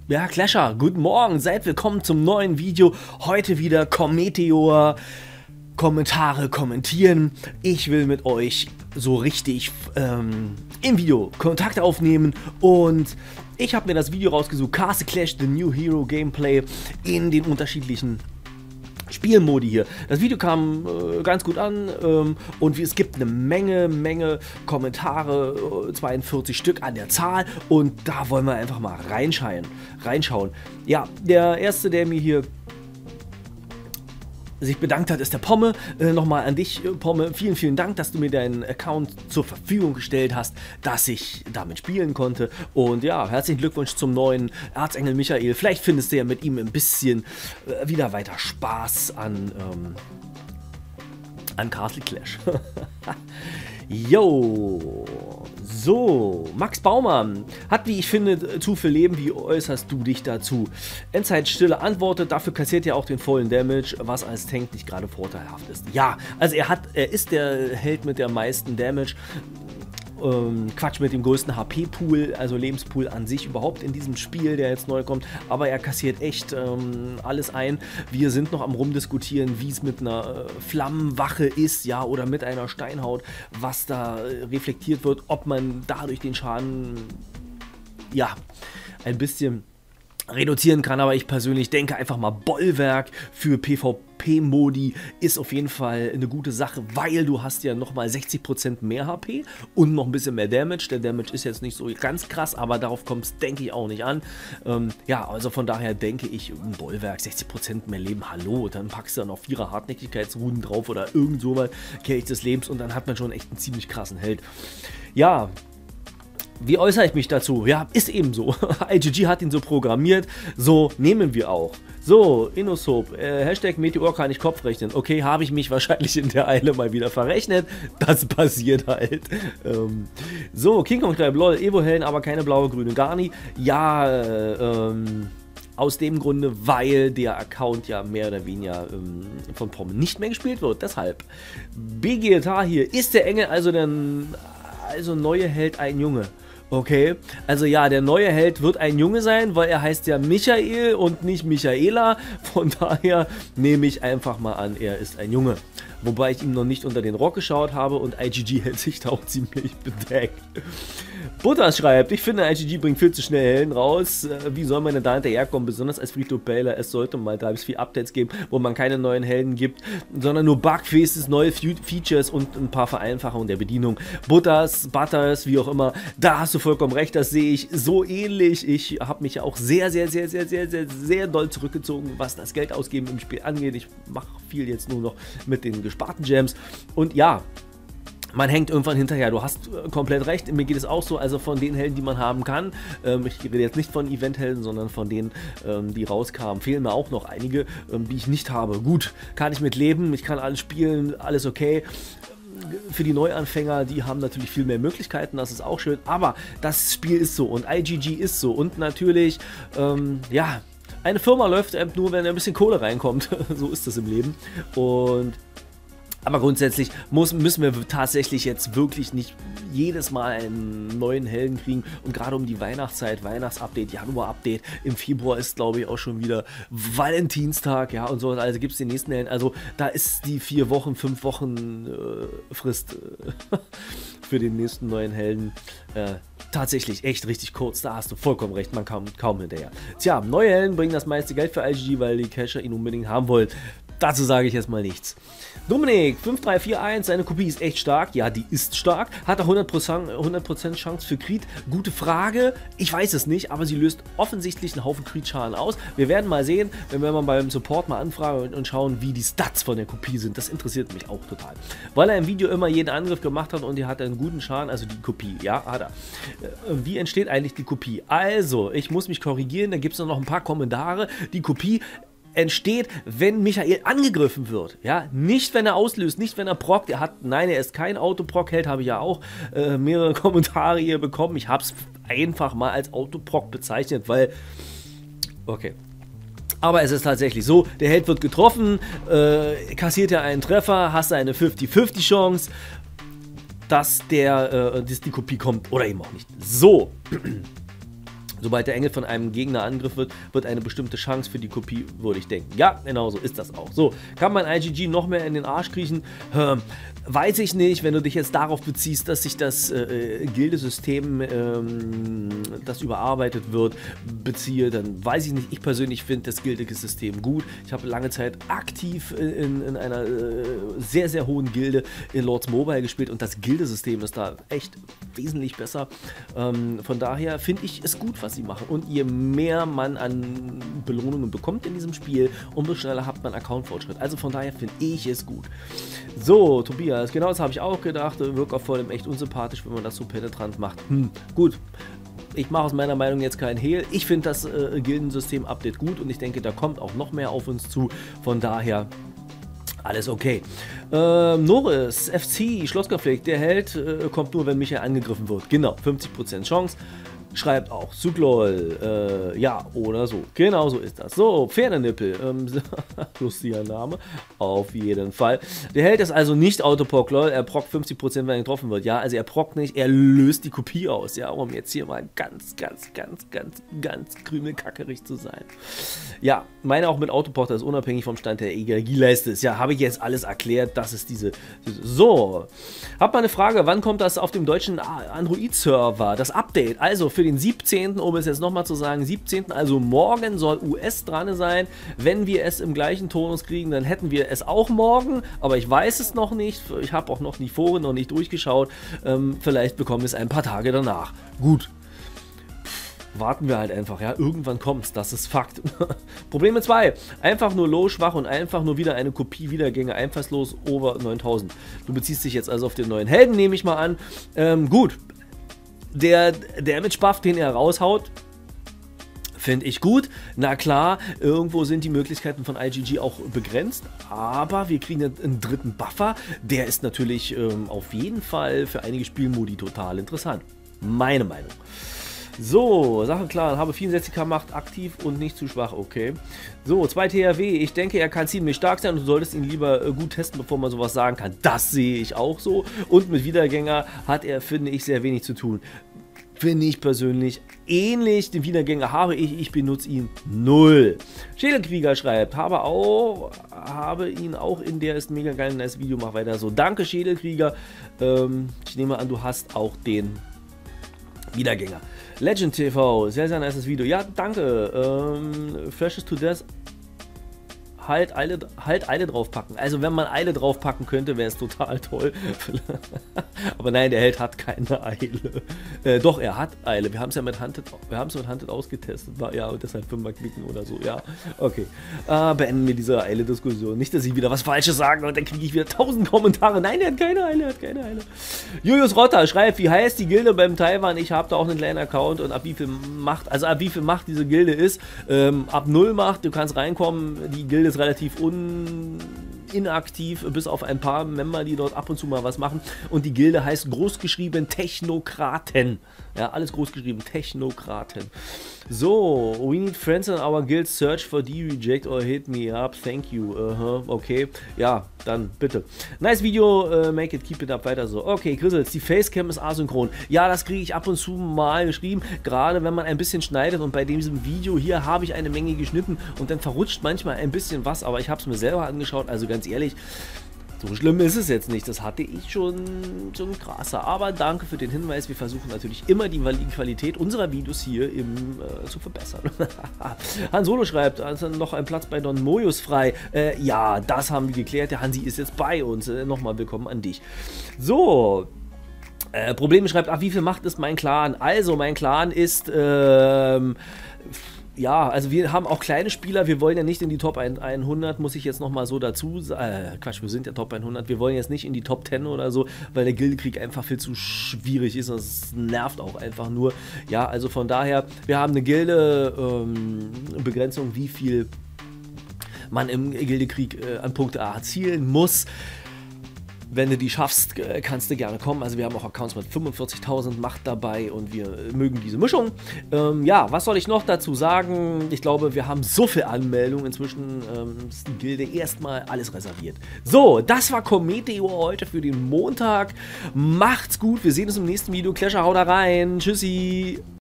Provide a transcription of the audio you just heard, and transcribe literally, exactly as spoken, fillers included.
Ja, Clasher, guten Morgen, seid willkommen zum neuen Video. Heute wieder Commeteor, Kommentare kommentieren. Ich will mit euch so richtig ähm, im Video Kontakt aufnehmen und ich habe mir das Video rausgesucht, Castle Clash, The New Hero Gameplay in den unterschiedlichen Spielmodi hier. Das Video kam äh, ganz gut an ähm, und es gibt eine Menge, Menge Kommentare, äh, zweiundvierzig Stück an der Zahl und da wollen wir einfach mal reinschauen. reinschauen. Ja, der erste, der mir hier sich bedankt hat, ist der Pomme. Äh, Nochmal an dich, Pomme. Vielen, vielen Dank, dass du mir deinen Account zur Verfügung gestellt hast, dass ich damit spielen konnte. Und ja, herzlichen Glückwunsch zum neuen Erzengel Michael. Vielleicht findest du ja mit ihm ein bisschen äh, wieder weiter Spaß an, ähm, an Castle Clash. Yo, so, Max Baumann hat, wie ich finde, zu viel Leben. Wie äußerst du dich dazu? Endzeitstille antwortet, dafür kassiert er auch den vollen Damage, was als Tank nicht gerade vorteilhaft ist. Ja, also er hat, er ist der Held mit der meisten Damage. Ähm, Quatsch, mit dem größten H P-Pool, also Lebenspool an sich überhaupt in diesem Spiel, der jetzt neu kommt, aber er kassiert echt ähm, alles ein. Wir sind noch am rumdiskutieren, wie es mit einer äh, Flammenwache ist, ja, oder mit einer Steinhaut, was da äh, reflektiert wird, ob man dadurch den Schaden, ja, ein bisschen reduzieren kann, aber ich persönlich denke einfach mal, Bollwerk für PvP-Modi ist auf jeden Fall eine gute Sache, weil du hast ja nochmal sechzig Prozent mehr H P und noch ein bisschen mehr Damage. Der Damage ist jetzt nicht so ganz krass, aber darauf kommt es, denke ich, auch nicht an. Ähm, ja, also von daher denke ich, ein Bollwerk, sechzig Prozent mehr Leben, hallo, dann packst du noch vierer Hartnäckigkeitsruhen drauf oder irgend so mal, Kelch des Lebens und dann hat man schon echt einen ziemlich krassen Held. Ja, wie äußere ich mich dazu? Ja, ist eben so. I G G hat ihn so programmiert, so nehmen wir auch. So, Innosoap, äh, Hashtag Meteor kann ich Kopf rechnen. Okay, habe ich mich wahrscheinlich in der Eile mal wieder verrechnet. Das passiert halt. Ähm, so, King Kong Tribe, lol, Evo-Helden, aber keine blaue, grüne Garni. Ja, äh, ähm... aus dem Grunde, weil der Account ja mehr oder weniger ähm, von Pomme nicht mehr gespielt wird. Deshalb. B G T A hier. Ist der Engel also der also neue Held ein Junge? Okay, also ja, der neue Held wird ein Junge sein, weil er heißt ja Michael und nicht Michaela. Von daher nehme ich einfach mal an, er ist ein Junge. Wobei ich ihm noch nicht unter den Rock geschaut habe und I G G hält sich da auch ziemlich bedeckt. Butters schreibt, ich finde, I G G bringt viel zu schnell Helden raus. Wie soll man denn da hinterherkommen, besonders als Free-to-Playler? Es sollte mal drei bis vier Updates geben, wo man keine neuen Helden gibt, sondern nur Bugfixes, neue Features und ein paar Vereinfachungen der Bedienung. Butters, Butters, wie auch immer, da hast du vollkommen recht, das sehe ich so ähnlich. Ich habe mich ja auch sehr, sehr, sehr, sehr, sehr, sehr, sehr doll zurückgezogen, was das Geld ausgeben im Spiel angeht. Ich mache viel jetzt nur noch mit den gesparten Gems und ja, man hängt irgendwann hinterher, du hast äh, komplett recht, mir geht es auch so, also von den Helden, die man haben kann, ähm, ich rede jetzt nicht von Event-Helden, sondern von denen, ähm, die rauskamen, fehlen mir auch noch einige, ähm, die ich nicht habe. Gut, kann ich mit leben, ich kann alles spielen, alles okay. Für die Neuanfänger, die haben natürlich viel mehr Möglichkeiten, das ist auch schön, aber das Spiel ist so und I G G ist so und natürlich, ähm, ja, eine Firma läuft nur, wenn ein bisschen Kohle reinkommt, so ist das im Leben und aber grundsätzlich muss, müssen wir tatsächlich jetzt wirklich nicht jedes Mal einen neuen Helden kriegen und gerade um die Weihnachtszeit, Weihnachtsupdate, Januar-Update, im Februar ist glaube ich auch schon wieder Valentinstag, ja und so, also gibt es den nächsten Helden, also da ist die vier Wochen, fünf Wochen äh, Frist äh, für den nächsten neuen Helden äh, tatsächlich echt richtig kurz, da hast du vollkommen recht, man kam kaum hinterher. Tja, neue Helden bringen das meiste Geld für I G G, weil die Cacher ihn unbedingt haben wollen. Dazu sage ich jetzt mal nichts. Dominik, fünf drei vier eins, seine Kopie ist echt stark. Ja, die ist stark. Hat er hundert Prozent Chance für Crit? Gute Frage. Ich weiß es nicht, aber sie löst offensichtlich einen Haufen Crit-Schaden aus. Wir werden mal sehen, wenn wir mal beim Support mal anfragen und schauen, wie die Stats von der Kopie sind. Das interessiert mich auch total. Weil er im Video immer jeden Angriff gemacht hat und die hat einen guten Schaden, also die Kopie. Ja, hat er. Wie entsteht eigentlich die Kopie? Also, ich muss mich korrigieren, da gibt es noch ein paar Kommentare. Die Kopie entsteht, wenn Michael angegriffen wird. Ja, nicht wenn er auslöst, nicht wenn er prockt. Er hat, nein, er ist kein Autoproc-Held, habe ich ja auch äh, mehrere Kommentare hier bekommen. Ich habe es einfach mal als Autoproc bezeichnet, weil, okay. Aber es ist tatsächlich so, der Held wird getroffen, äh, kassiert er einen Treffer, hast du eine fünfzig fünfzig Chance, dass der, äh, dass die Kopie kommt oder eben auch nicht. So. Sobald der Engel von einem Gegner angegriffen wird, wird eine bestimmte Chance für die Kopie, würde ich denken. Ja, genau so ist das auch. So, kann man I G G noch mehr in den Arsch kriechen? Hm, weiß ich nicht, wenn du dich jetzt darauf beziehst, dass sich das äh, Gildesystem, ähm, das überarbeitet wird, beziehe, dann weiß ich nicht. Ich persönlich finde das Gildesystem gut. Ich habe lange Zeit aktiv in, in einer äh, sehr, sehr hohen Gilde in Lords Mobile gespielt und das Gildesystem ist da echt wesentlich besser. Ähm, von daher finde ich es gut, was sie machen. Und je mehr man an Belohnungen bekommt in diesem Spiel, umso schneller hat man Account-Fortschritt. Also von daher finde ich es gut. So, Tobias, genau das habe ich auch gedacht. Wirkt auf vollem echt unsympathisch, wenn man das so penetrant macht. Hm, gut. Ich mache aus meiner Meinung jetzt keinen Hehl. Ich finde das äh, Gildensystem-Update gut und ich denke, da kommt auch noch mehr auf uns zu. Von daher alles okay. Ähm, Norris, F C, Schlosskonflikt, der Held äh, kommt nur, wenn Michael angegriffen wird. Genau, fünfzig Prozent Chance. Schreibt auch Suglol, äh, ja, oder so. Genau so ist das. So, Pferdenippel, ähm, lustiger Name, auf jeden Fall. Der Held ist also nicht Autoproc, lol, er prockt fünfzig Prozent, wenn er getroffen wird. Ja, also er prockt nicht, er löst die Kopie aus, ja, um jetzt hier mal ganz, ganz, ganz, ganz, ganz krümelkackerig zu sein. Ja, meine auch mit Autoproc, das ist unabhängig vom Stand der Energieleiste ist. Ja, habe ich jetzt alles erklärt, das ist diese, diese so. Hab mal eine Frage, wann kommt das auf dem deutschen Android-Server, das Update? Also, für den siebzehnten, um es jetzt nochmal zu sagen, siebzehnten, also morgen soll U S dran sein. Wenn wir es im gleichen Tonus kriegen, dann hätten wir es auch morgen, aber ich weiß es noch nicht. Ich habe auch noch die Foren noch nicht durchgeschaut. Ähm, vielleicht bekommen wir es ein paar Tage danach. Gut. Warten wir halt einfach, ja, irgendwann kommt es, das ist Fakt. Probleme zwei, einfach nur low, schwach und einfach nur wieder eine Kopie Wiedergänge, einfallslos, over neuntausend. Du beziehst dich jetzt also auf den neuen Helden, nehme ich mal an. Ähm, gut. Der Damage-Buff, den er raushaut, finde ich gut. Na klar, irgendwo sind die Möglichkeiten von I G G auch begrenzt, aber wir kriegen einen dritten Buffer. Der ist natürlich ähm, auf jeden Fall für einige Spielmodi total interessant. Meine Meinung. So, Sache klar, habe vierundsechzig K Macht aktiv und nicht zu schwach, okay. So, zwei T H W, ich denke, er kann ziemlich stark sein und du solltest ihn lieber äh, gut testen, bevor man sowas sagen kann. Das sehe ich auch so. Und mit Wiedergänger hat er, finde ich, sehr wenig zu tun. Finde ich persönlich ähnlich. Den Wiedergänger habe ich, ich benutze ihn null. Schädelkrieger schreibt, habe auch, habe ihn auch in der ist mega geil, nice Video, mach weiter so. Danke Schädelkrieger. Ähm, ich nehme an, du hast auch den Wiedergänger. Legend T V, sehr, sehr nice Video. Ja, danke. Ähm, Flashes to Death. Halt Eile, halt Eile draufpacken. Also wenn man Eile draufpacken könnte, wäre es total toll. Aber nein, der Held hat keine Eile. Äh, doch, er hat Eile. Wir haben es ja mit Hunted, wir haben es mit Hunted ausgetestet. War, ja, und deshalb fünfmal klicken oder so. Ja, okay. Äh, beenden wir diese Eile-Diskussion. Nicht, dass ich wieder was Falsches sage und dann kriege ich wieder tausend Kommentare. Nein, er hat keine Eile, er hat keine Eile. Julius Rotter schreibt, wie heißt die Gilde beim Taiwan? Ich habe da auch einen kleinen Account und ab wie viel Macht, also ab wie viel Macht diese Gilde ist. Ähm, ab null Macht, du kannst reinkommen. Die Gilde ist relativ un inaktiv, bis auf ein paar Member, die dort ab und zu mal was machen. Und die Gilde heißt großgeschrieben Technokraten. Ja, alles großgeschrieben, Technokraten. So, we need friends in our guild, search for D, reject or hit me up, thank you. Uh -huh, okay, ja, dann bitte. Nice Video, uh, make it, keep it up, weiter so. Okay, Grizzles, die Facecam ist asynchron. Ja, das kriege ich ab und zu mal geschrieben, gerade wenn man ein bisschen schneidet und bei diesem Video hier habe ich eine Menge geschnitten und dann verrutscht manchmal ein bisschen was, aber ich habe es mir selber angeschaut, also ganz ehrlich, so schlimm ist es jetzt nicht, das hatte ich schon, schon krasser, aber danke für den Hinweis, wir versuchen natürlich immer die Qualität unserer Videos hier im, äh, zu verbessern. Han Solo schreibt, also noch ein Platz bei Don Mojus frei, äh, ja, das haben wir geklärt, der Hansi ist jetzt bei uns, äh, nochmal willkommen an dich. So, äh, Probleme schreibt, ach, wie viel Macht ist mein Clan? Also, mein Clan ist, ähm, ja, also wir haben auch kleine Spieler, wir wollen ja nicht in die Top hundert, muss ich jetzt nochmal so dazu sagen, äh, Quatsch, wir sind ja Top hundert, wir wollen jetzt nicht in die Top zehn oder so, weil der Gildekrieg einfach viel zu schwierig ist und es nervt auch einfach nur. Ja, also von daher, wir haben eine Gilde, ähm, Begrenzung, wie viel man im Gildekrieg äh, an Punkte erzielen muss. Wenn du die schaffst, kannst du gerne kommen. Also wir haben auch Accounts mit fünfundvierzigtausend Macht dabei und wir mögen diese Mischung. Ähm, ja, was soll ich noch dazu sagen? Ich glaube, wir haben so viel Anmeldungen. Inzwischen ähm, ist die Gilde erstmal alles reserviert. So, das war Cometeo heute für den Montag. Macht's gut, wir sehen uns im nächsten Video. Clasher, haut da rein. Tschüssi.